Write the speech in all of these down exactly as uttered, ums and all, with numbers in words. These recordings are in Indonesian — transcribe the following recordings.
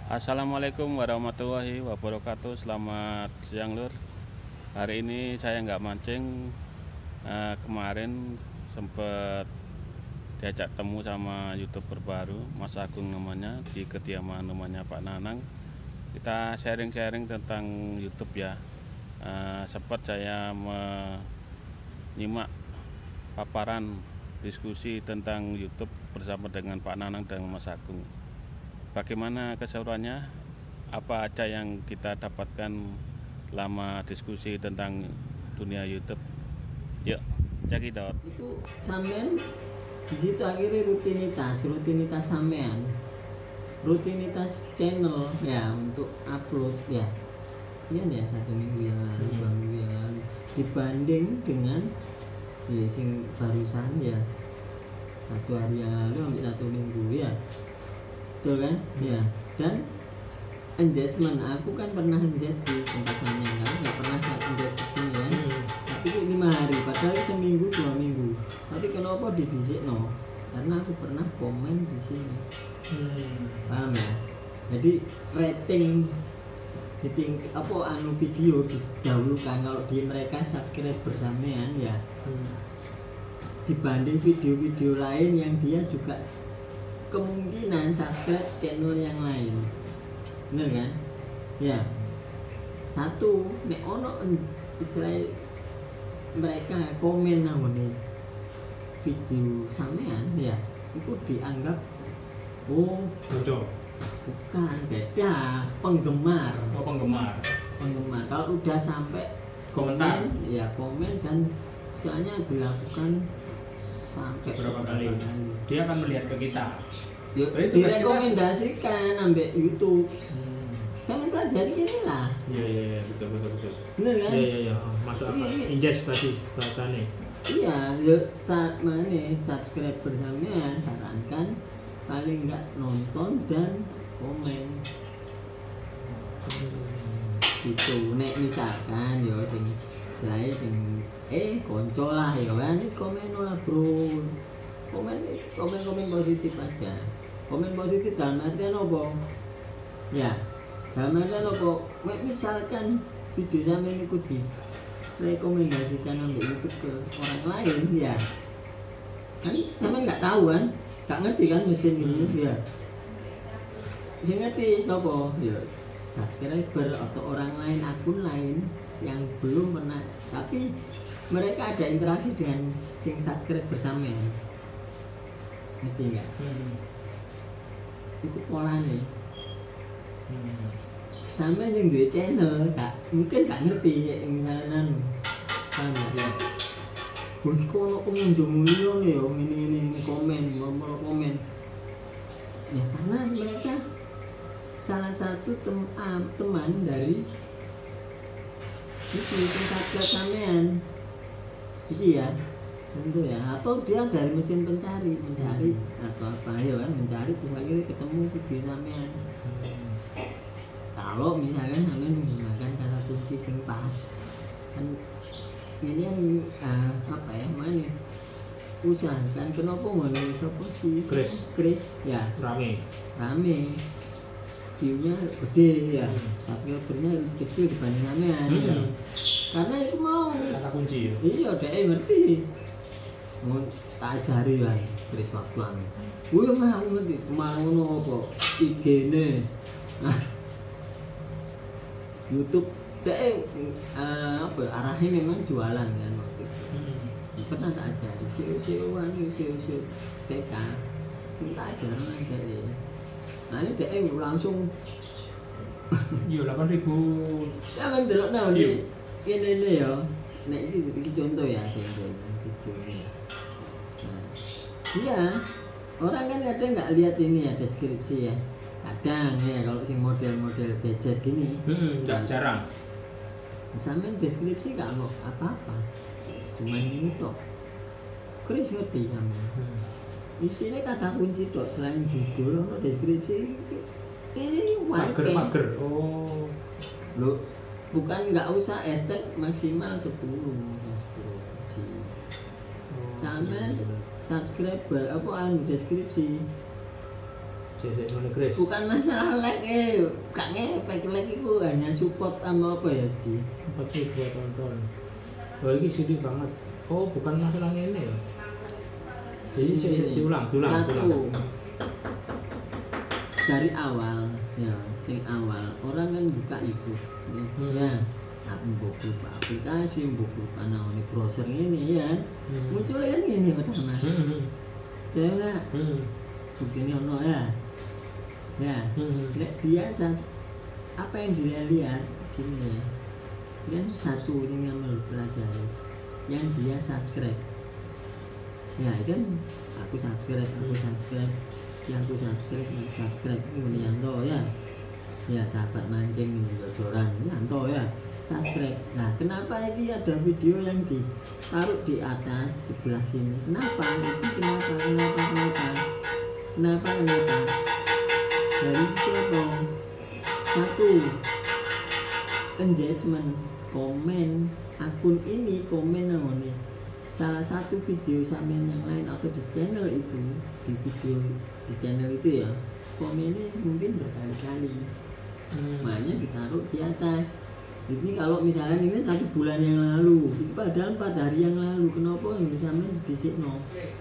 Assalamualaikum warahmatullahi wabarakatuh. Selamat siang Lur. Hari ini saya nggak mancing. eh, Kemarin sempat diajak temu sama YouTuber baru, Mas Agung namanya, di kediaman namanya Pak Nanang. Kita sharing-sharing tentang YouTube ya. Eh, sempat saya menyimak paparan diskusi tentang YouTube bersama dengan Pak Nanang dan Mas Agung. Bagaimana keseruannya? Apa aja yang kita dapatkan lama diskusi tentang dunia YouTube? Yuk, cekidot. Itu sampean di situ akhirnya rutinitas, rutinitas sampean, rutinitas channel ya untuk upload ya. Iya ya, satu minggu yang lalu, dua minggu yang lalu dibanding dengan ya sing barusan ya satu hari yang lalu sampai satu minggu ya. Betul kan? Ya. Dan engagement aku kan pernah engage sih tempatnya kan, nggak pernah engage di sini kan. Hmm. Tapi lima hari, padahal seminggu dua minggu. Tapi kenapa didisik no? Karena aku pernah komen di sini. Hmm. Paham ya? Jadi rating di apa anu video didahulukan kalau di mereka subscribe bersamaan ya. Hmm. Dibanding video-video lain yang dia juga kemungkinan subscribe channel yang lain, bener kan? Ya, satu nek ono istilah mereka komen namanya video sampean ya, itu dianggap oh bocor, bukan, beda, penggemar. oh penggemar, penggemar. Kalau udah sampai komentar, komen, ya komen dan soalnya dilakukan sampai berapa kali dia akan melihat ke kita, yuk direkomendasikan ambek YouTube. Hmm. Jangan pelajari ini lah. Iya iya iya betul betul betul. Bener kan? Iya iya iya masuk apa? Ingest tadi bahasanya. Iya, yuk saat mana subscribe bersamanya sarankan paling nggak nonton dan komen. Hmm. Gitu. Nek misalkan yo sing selain sing eh konco lah ya kan, komen lah bro, komen komen komen positif aja, komen positif dalam artian apa ya, dalam artian apa, misalkan video sampai ini di rekomendasikan ambil YouTube ke orang lain ya kan, sampai nggak tahu kan, nggak ngerti kan mesin ini hmm. ya saya ngerti siapa ya subscriber atau orang lain, akun lain yang belum pernah, tapi mereka ada interaksi dengan sing subscribe bersama, ngerti nggak? Hmm. Itu polanya. Hmm. Sama yang dua channel, kak mungkin nggak ngerti ya misalnya, sama ya. Wih kok no pengunjung milion ya, ini ini ini komen, mau komen. Ya karena mereka salah satu tem ah, teman dari itu tingkat kesamaan itu ya tentu ya, atau dia dari mesin pencari mencari hmm. atau apa ya kan, mencari terus akhirnya ketemu video sampean. Hmm. Kalau misalkan sampean menggunakan kata kunci sing pas kan ini yang uh, apa ya mana usahakan kenapa mulai sopo si Chris Chris ya rame rame view-nya gede ya, tapi subscribernya kecil dibanding sampean hmm. ya. Karena itu mau kata kunci ya? Iya, dia ngerti mau tak ajari kan, Chris waktu anu wih mah aku ngerti, mau apa I G nih nah YouTube dia uh, apa arahnya memang jualan kan waktu itu hmm. pernah tak ajari S E O S E O anu S E O S E O T K tak ajaran aja ya. Nah ini D M langsung iya delapan ribu ya kan delok nah ini ini ini ya nah ini, ini contoh ya contoh videonya nah iya orang kan kadang nggak lihat ini ya deskripsi ya kadang ya kalau sing model-model gadget gini hmm, nah, jarang sampai deskripsi nggak mau apa-apa cuma ini tok Chris ngerti kamu hmm. Isinya kata kunci dok selain judul, no deskripsi ini mager mager. Oh, lo bukan nggak usah hashtag maksimal sepuluh sepuluh kunci. Sampai subscriber apa anu deskripsi C C ngono Chris. Bukan masalah like eh, gak ngepek like itu hanya support sama apa ya Ji? empat ribu tonton. Oh ini sedih banget. Oh bukan masalah ini ya. Jadi saya Ini, diulang, diulang, satu, diulang. dari awal ya, sing awal orang kan buka itu, Hmm. ya, aku buka aplikasi, buka naoni browser ini ya, Hmm. muncul kan gini pertama, Hmm. saya Hmm. begini ono ya, ya, Hmm. nek dia sa- apa yang dia lihat sini ya, dan satu yang menurut pelajari, yang dia subscribe, ya kan, aku subscribe, aku subscribe, yang aku subscribe, yang subscribe ini Yanto ya, ya sahabat mancing ini jodoran Yanto ya, subscribe. Nah kenapa ini ada video yang ditaruh di atas sebelah sini? Kenapa? Itu kenapa? Kenapa? Kenapa? Kenapa? Kenapa? Dari siapa? Satu, engagement, komen akun ini, komen namanya salah satu video sampean yang lain atau di channel itu, di video di channel itu ya, komennya mungkin berkali-kali, Hmm. makanya ditaruh di atas. Ini kalau misalnya ini satu bulan yang lalu, itu padahal empat hari yang lalu, kenapa yang sampean didisikno?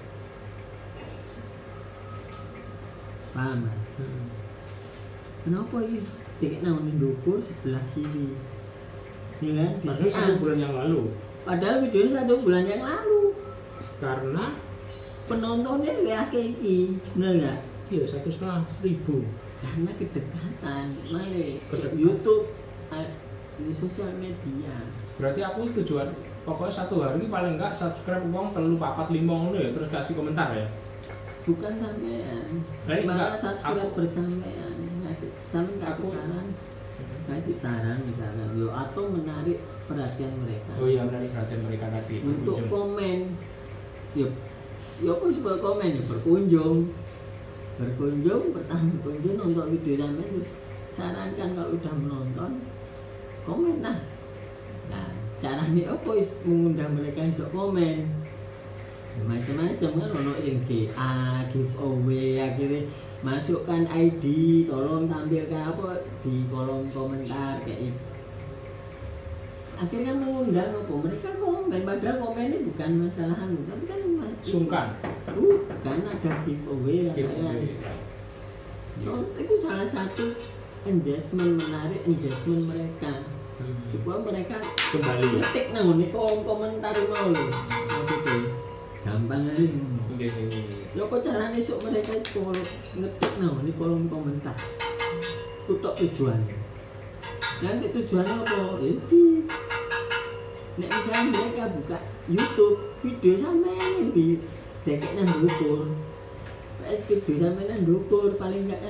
Paham kan? Hmm. Kenapa ini cek namanya dukur sebelah kiri, ya kan? Padahal Disikan. satu bulan yang lalu. Padahal videonya satu bulan yang lalu, Karena penontonnya lihat kayak ini, bener nggak? iya satu setengah ribu. Karena kedekatan, mari Kedekatan. YouTube, eh, di sosial media. Berarti aku tujuan pokoknya satu hari ini paling enggak subscribe uang telu papat lima ngono ya, terus kasih komentar ya. Bukan sampean, Lah, ini malah enggak, subscribe aku- bersampean, ngasih, sampean kasih Aku- saran, kasih saran misalkan, yo atau menarik perhatian mereka. Oh iya menarik perhatian mereka tadi. Untuk berkunjung. komen, yo, yo apa sih buat komen ya, berkunjung, berkunjung, pertama berkunjung nonton video sampean terus sarankan kalau udah menonton, komen lah. Nah, caranya apa is mengundang mereka untuk komen? Macam-macam kan, ono yang G A, giveaway, akhirnya masukkan I D, tolong tampilkan apa di kolom komentar kayak itu. Akhirnya kan mengundang apa, mereka komen, padahal komennya bukan masalah anu, tapi kan Sungkan. uh, kan ada giveaway, Giveaway. katanya. Itu salah satu engagement, menarik engagement mereka Hmm. supaya mereka Kembali ya. ngetik nang nih kolom komentar mau lho, maksudnya gampang aja ngono. Oke, oke, oke. Ya kok caranya esok mereka itu kalau ngetik nang nih kolom komentar kutok tujuannya, nanti tujuannya apa? Iki nek misalnya mereka buka YouTube video sama yang di dekek nang dukur, video sama nang dukur paling enggak kan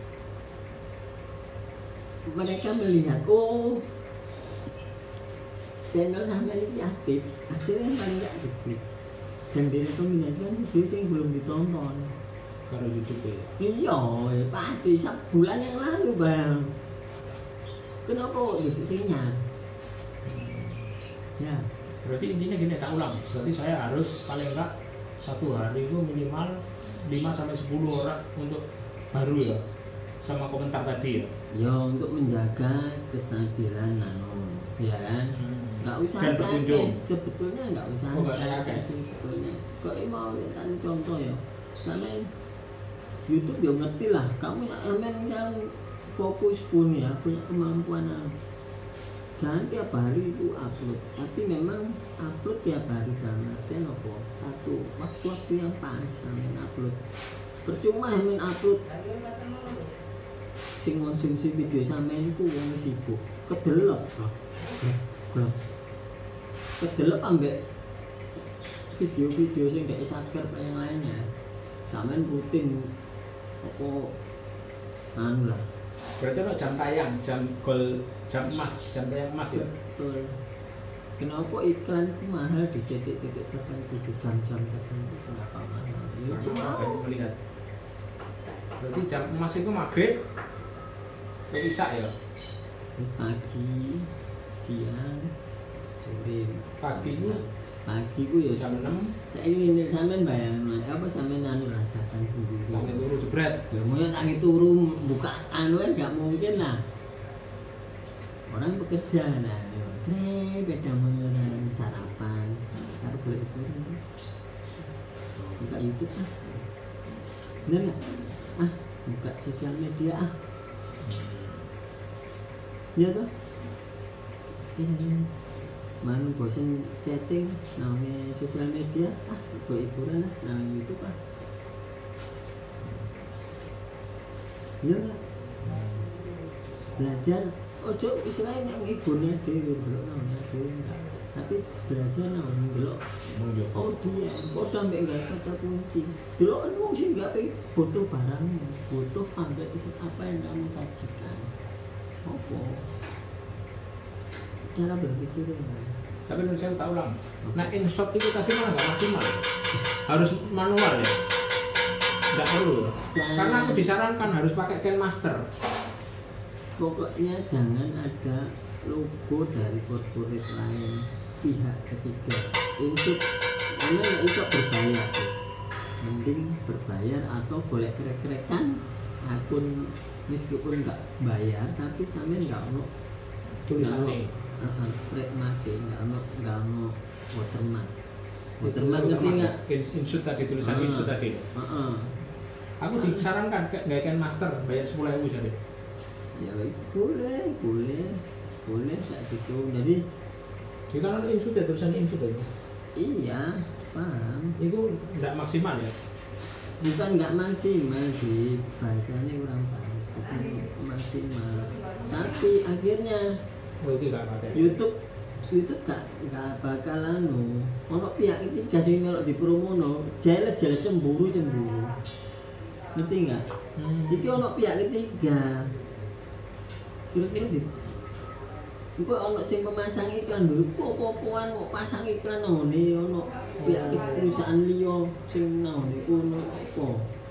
mereka melihat oh channel sampai ini aktif, akhirnya paling nggak diklik dan direkomendasikan video yang belum ditonton. Karo YouTube ya. Iya, ya pasti sebulan yang lalu bang. Kenapa kok YouTube singnya? Ya, Berarti intinya gini, tak ulang. Berarti saya harus paling enggak satu hari itu minimal lima sampai sepuluh orang untuk baru ya. Sama komentar tadi ya. ya untuk menjaga kestabilan nano, ya kan? Nggak usah Dan akeh, berkunjung. sebetulnya nggak usah Oh, nggak usah akeh akeh. sebetulnya. Kok ini mau tadi contoh ya, sana YouTube ya ngerti lah. Kamu yang misalnya fokus pun ya punya kemampuan anu. Jangan tiap hari itu upload, tapi memang upload tiap hari dalam artian apa? Satu, waktu-waktu yang pas sampean upload. Percuma sampean upload sing konsumsi video sampean iku wong sibuk, kedelep loh. Loh. Kedelep ambek video-video sing gak subscribe yang lainnya. Sampean rutin apa anu lah. Berarti ono jam tayang, jam gol, jam emas, jam tayang emas ya. Betul. Kenapa iklan itu mahal di titik-titik tertentu, di jam-jam tertentu? Kenapa mahal? Ya Karena cuma banyak melihat. Berarti jam emas itu maghrib, ke isak ya. terus pagi, siang, sore. Pagi itu pagi ku ya jam enam saya ini sampean bayangno apa sampean anu rasakan sendiri tangi turu jebret. ya mau tangi turu buka anu kan nggak mungkin lah orang bekerja nah yo tre beda mengenai sarapan harus boleh itu buka YouTube ah bener nggak ah buka sosial media ah ya toh mana bosan chatting namanya sosial media ah ikut hiburan lah namanya YouTube ah iya nggak belajar ojo istilahnya yang hiburnya dewe belok namanya dewe enggak tapi belajar namanya belok oh dia kok sampai nggak kata kunci belok kan wong sih nggak butuh barang butuh sampai apa yang kamu sajikan apa cara berpikirnya. Tapi menurut saya tak ulang. Nah, InShot itu tadi malah nggak maksimal. Harus manual ya. Nggak perlu. Karena aku disarankan harus pakai KineMaster. Pokoknya jangan ada logo dari corporate lain pihak ketiga. InShot karena nggak bisa berbayar. Mending berbayar atau boleh krek-krekan akun meskipun nggak bayar tapi sampe nggak mau Tulisannya. Krek mati nggak mau nggak mau watermark. Watermark ngerti nggak? InShot tadi tulisan Ah. InShot tadi. Heeh. Aku disarankan kayak nggak KineMaster bayar sepuluh ribu jadi. Ya boleh, boleh, boleh kayak gitu. Jadi Itu kan InShot ya tulisan InShot itu. iya, paham. Itu nggak maksimal ya. Bukan nggak maksimal sih, bahasanya kurang pas. Bukan maksimal. Tapi akhirnya Oh itu nggak pakai. YouTube YouTube gak gak bakal anu. Ono pihak iki kasih melok di promono, jelas-jelas cemburu cemburu. Ngerti nggak? Hmm. Iki ono pihak ketiga. Kira-kira di engko ono sing pemasang iklan lho, popo-poan mau pasang iklan ngene ono pihak perusahaan liya sing ngene ono apa.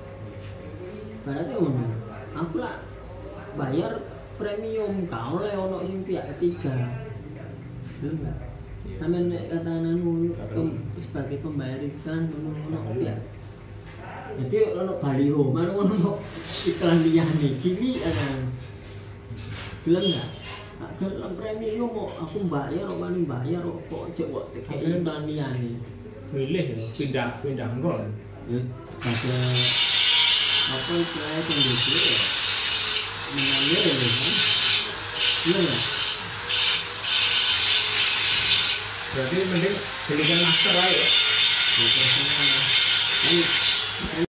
Berarti ono. Aku lah bayar premium kau oleh ono sing pihak ketiga. Bener enggak? Sampeyan nek katakan ngono sebagai pembayar iklan ngono-ngono pihak. Jadi ono baliho, mana ono iklan liyane cilik ana. Gelem enggak? Nak gelem premium kok aku bayar kok wani bayar kok cek kok tekek iklan liyane. Milih ya, pindah pindah rol. Ya sebagai apa istilahnya kondisi ya mengalir ya kan iya nggak Berarti mending belikan master aja. ya kan